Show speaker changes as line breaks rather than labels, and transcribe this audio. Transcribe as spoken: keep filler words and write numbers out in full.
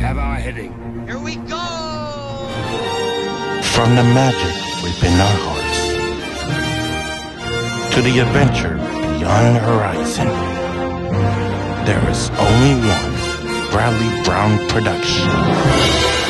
have our heading.
Here we go!
From the magic within our hearts to the adventure beyond the horizon, there is only one Bradley Brown production.